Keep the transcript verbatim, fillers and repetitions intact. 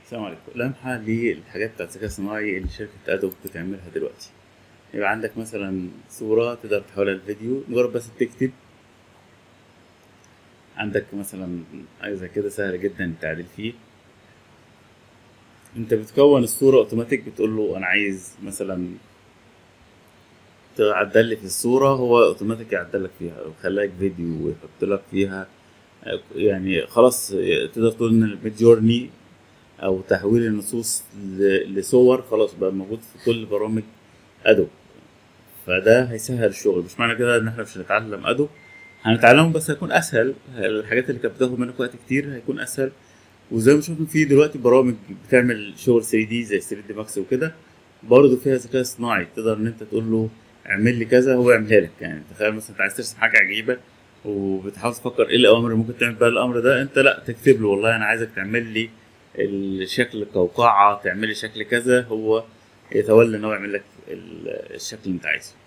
السلام عليكم. لمحة للحاجات بتاعت الذكاء الصناعي اللي شركة أدوب بتعملها دلوقتي. يبقى عندك مثلا صورة تقدر تحولها لفيديو، مجرد بس تكتب. عندك مثلا حاجة زي كده سهل جدا التعديل فيه. انت بتكون الصورة اوتوماتيك، بتقول له انا عايز مثلا تعدل لي في الصورة، هو اوتوماتيك يعدل لك فيها ويخليك فيديو ويحط لك فيها. يعني خلاص تقدر تقول ان الميد جورني او تحويل النصوص ل- لصور خلاص بقى موجود في كل برامج ادوب. فده هيسهل الشغل. مش معنى كده ان احنا مش هنتعلم ادوب، هنتعلمه بس هيكون اسهل. الحاجات اللي كانت بتاخد منك وقت كتير هيكون اسهل. وزي ما شفنا في دلوقتي برامج بتعمل شغل ثري دي زي ثري دي ماكس وكده، برضه فيها ذكاء اصطناعي. تقدر ان انت تقول له اعمل لي كذا هو يعملها لك. يعني تخيل مثلا انت عايز ترسم حاجه عجيبه وبتحاول تفكر ايه الاوامر اللي ممكن تعمل بيها الامر ده، انت لا تكتب له والله انا عايزك تعمل لي الشكل القوقعه، تعمل لي شكل كذا، هو يتولى ان هو يعمل لك ال- الشكل اللي انت عايزه.